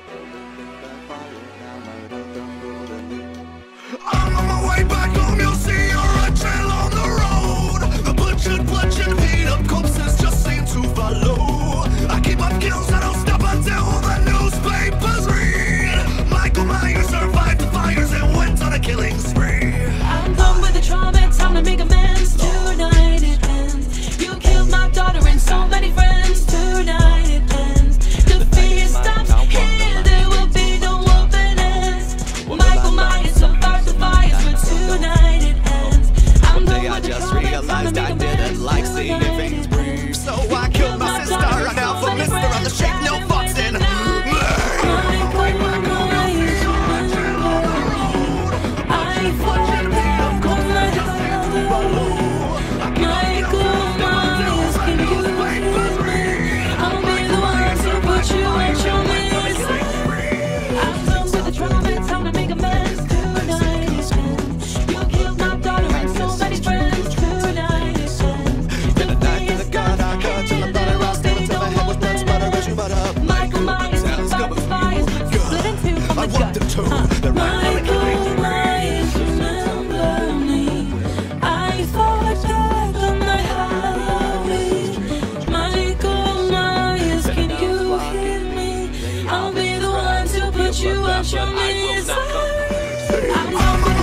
I'm on my way back home, you'll see a red trail on the road. The bludgeon, beat up corpses just seem to follow. I keep up kills, I don't stop until the newspapers read. Michael Myers survived the fires and went on a killing spree. I'm done with the trauma, it's time to make amends. Tonight it ends. You killed my daughter and so many friends. Tonight it ends. The fear stops here, there will be no open ends. Michael Myers survived the fires, but tonight it ends. I'm done with the trauma, it's time to make amends. Like seeing things breathe. So I killed my sister, I now for Mr. on the shake, no fucks in. You want your misery. I'm